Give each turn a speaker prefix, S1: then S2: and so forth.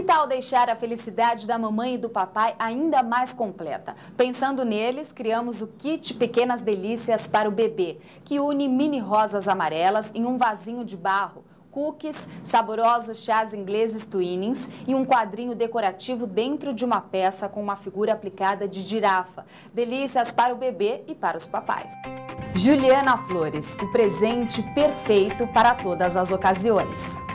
S1: Que tal deixar a felicidade da mamãe e do papai ainda mais completa? Pensando neles, criamos o kit Pequenas Delícias para o bebê, que une mini rosas amarelas em um vasinho de barro, cookies, saborosos chás ingleses Twinings e um quadrinho decorativo dentro de uma peça com uma figura aplicada de girafa. Delícias para o bebê e para os papais. Juliana Flores, o presente perfeito para todas as ocasiões.